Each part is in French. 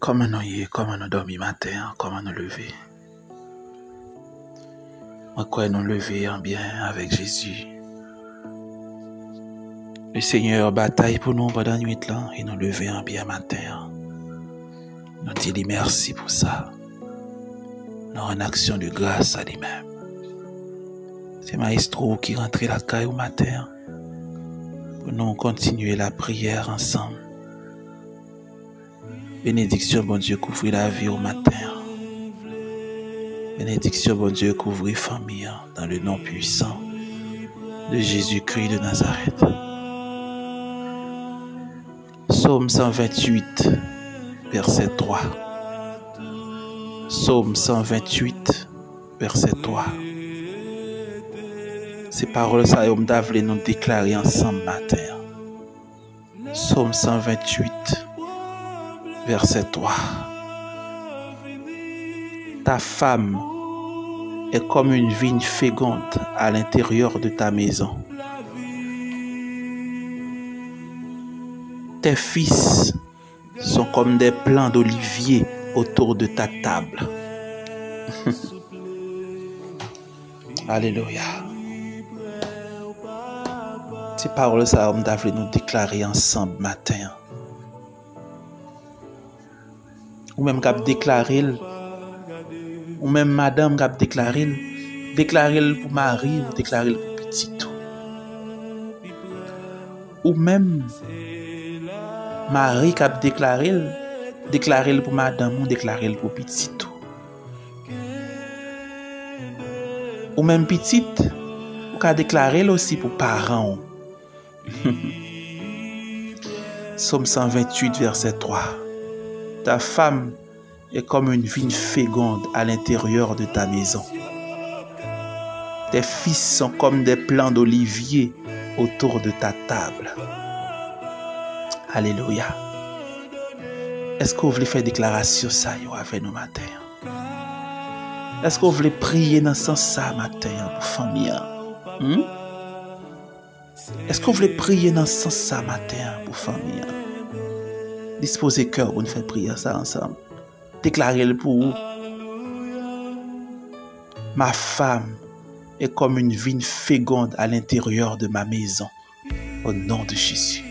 Comment nous y est, comment nous dormir matin, comment nous lever. Moi, quoi nous lever en bien avec Jésus. Le Seigneur bataille pour nous pendant la nuit là et nous lever en bien matin. Nous disons merci pour ça. Nous en action de grâce à lui-même. C'est Maestro qui rentre la caille au matin pour nous continuer la prière ensemble. Bénédiction, bon Dieu, couvre la vie au matin. Bénédiction, bon Dieu, couvre la famille dans le nom puissant de Jésus-Christ de Nazareth. Psaume 128, verset 3. Psaume 128, verset 3. Ces paroles, ça, on voulait nous déclarer ensemble matin. Psaume 128, verset 3. Ta femme est comme une vigne féconde à l'intérieur de ta maison. Tes fils sont comme des plants d'olivier autour de ta table. Alléluia. Ces paroles, ça, on devrait nous déclarer ensemble matin. Ou même cap déclarer, ou même madame cap déclarer pour mari ou déclarer pour petit tout. Ou même mari cap déclarer pour madame ou déclarer pour petit tout. Ou même petite, ou cap déclarer aussi pour parents. Psaume 128, verset 3. Ta femme est comme une vigne féconde à l'intérieur de ta maison. Tes fils sont comme des plants d'olivier autour de ta table. Alléluia. Est-ce que vous voulez faire déclaration ça avec nous matin? Est-ce que vous voulez prier dans ce sens ça matin pour famille? Est-ce que vous voulez prier dans ce sens ça matin pour famille? Disposez cœur pour nous faire prier ça ensemble. Déclarez-le pour vous. Ma femme est comme une vigne féconde à l'intérieur de ma maison. Au nom de Jésus.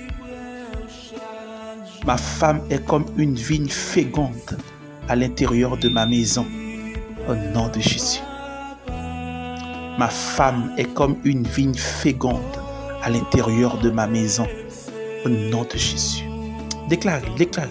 Ma femme est comme une vigne féconde à l'intérieur de ma maison. Au nom de Jésus. Ma femme est comme une vigne féconde à l'intérieur de ma maison. Au nom de Jésus. Déclarez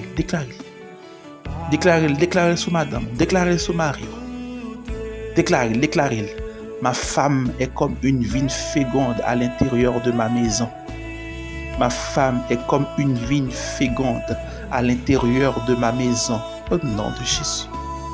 sur madame, déclarez sur mari. Déclarez. Ma femme est comme une vigne féconde à l'intérieur de ma maison. Ma femme est comme une vigne féconde à l'intérieur de ma maison. Au nom de Jésus.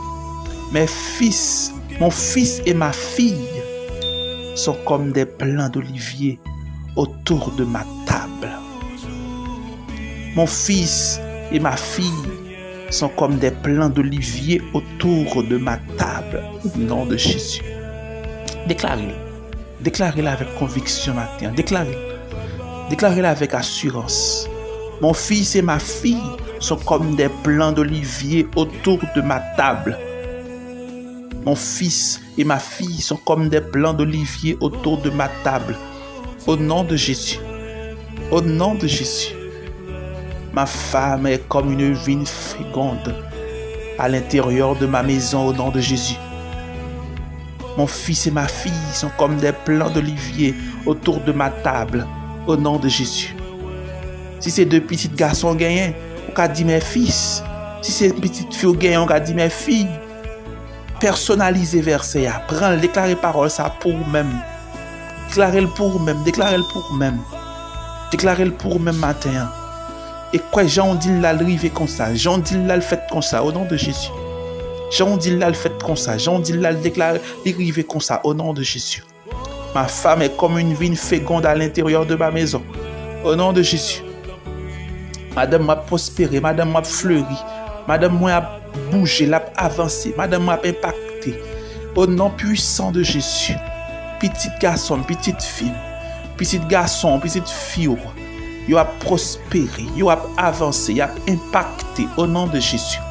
Mon fils et ma fille sont comme des plants d'olivier autour de ma table. Mon fils et ma fille sont comme des plants d'olivier autour de ma table. Au nom de Jésus. Déclarez-le. Déclarez-le avec conviction matin. Déclarez-le avec assurance. Mon fils et ma fille sont comme des plants d'olivier autour de ma table. Mon fils et ma fille sont comme des plants d'olivier autour de ma table. Au nom de Jésus. Au nom de Jésus. Ma femme est comme une vigne féconde à l'intérieur de ma maison au nom de Jésus. Mon fils et ma fille sont comme des plants d'olivier autour de ma table au nom de Jésus. Si c'est deux petits garçons gagnants, on a dit mes fils. Si c'est une petite fille gagnant, on a dit mes filles. Personnalisez verset. Prends, déclarez parole ça pour vous-même. Déclarez-le pour vous-même. Déclarez-le pour vous-même. Déclarez-le pour vous-même matin. Et quoi, Jean dit là le rive comme ça. Jean dit là le fait comme ça au nom de Jésus. Jean dit là le fait comme ça. Jean dit là le déclare le rive comme ça au nom de Jésus. Ma femme est comme une vigne féconde à l'intérieur de ma maison. Au nom de Jésus. Madame m'a prospéré, madame m'a fleuri, madame m'a bougé, l'a avancé, madame m'a impacté. Au nom puissant de Jésus. Petit garçon, petite fille, petit garçon, petite fille. Yo a prospéré, yo a avancé, yo a impacté au nom de Jésus.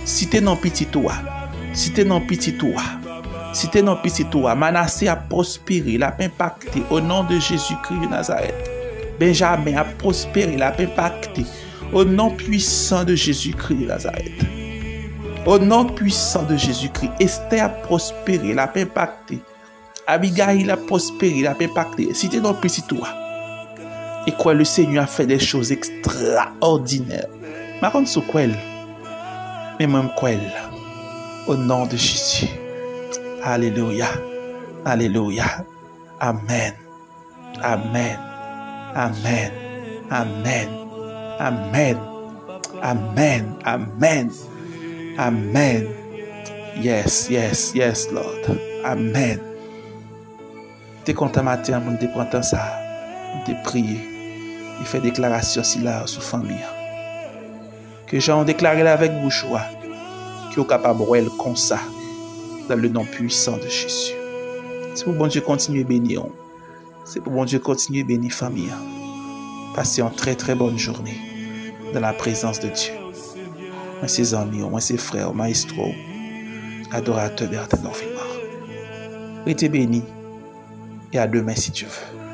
Si t'es non petit toi, si t'es non petit toi, si t'es non petit toi, Manassé a prospéré, l'a impacté au nom de Jésus-Christ de Nazareth. Benjamin a prospéré, l'a impacté au nom puissant de Jésus-Christ de Nazareth. Au nom puissant de Jésus-Christ, Esther a prospéré, l'a impacté. Abigail a prospéré, l'a impacté. Si t'es non petit toi, et quoi le Seigneur a fait des choses extraordinaires. Ma compte sur quoi mais même quoi au nom de Jésus. Alléluia. Alléluia. Amen. Amen. Amen. Amen. Amen. Amen. Amen. Amen. Yes, yes, yes, Lord. Amen. T'es content matin, mon t'es content ça. T'es prié. Il fait déclaration si là sous famille. Que j'en déclaré là avec bouche qui est capable de comme ça dans le nom puissant de Jésus. C'est pour bon Dieu continuer à bénir. C'est pour bon Dieu continuer à bénir famille. Passez une très très bonne journée dans la présence de Dieu. Moi ses amis, moi ses frères, maestro, adorateurs Bertin Norvimar. Restez bénis et à demain si Dieu veut.